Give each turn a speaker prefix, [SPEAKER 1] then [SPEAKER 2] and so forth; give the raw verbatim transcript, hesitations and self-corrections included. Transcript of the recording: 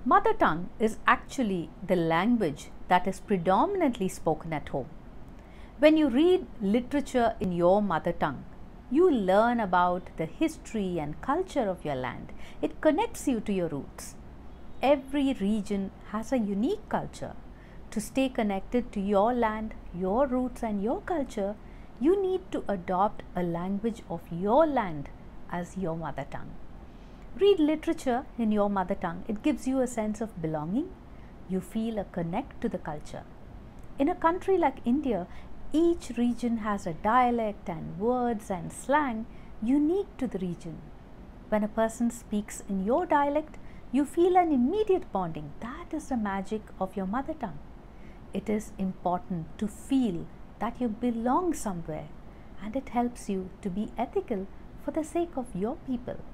[SPEAKER 1] Mother tongue is actually the language that is predominantly spoken at home. When you read literature in your mother tongue, you learn about the history and culture of your land. It connects you to your roots. Every region has a unique culture. To stay connected to your land, your roots, and your culture, you need to adopt a language of your land as your mother tongue. Read literature in your mother tongue. It gives you a sense of belonging. You feel a connect to the culture. In a country like India, each region has a dialect and words and slang unique to the region. When a person speaks in your dialect, you feel an immediate bonding. That is the magic of your mother tongue. It is important to feel that you belong somewhere, and it helps you to be ethical for the sake of your people.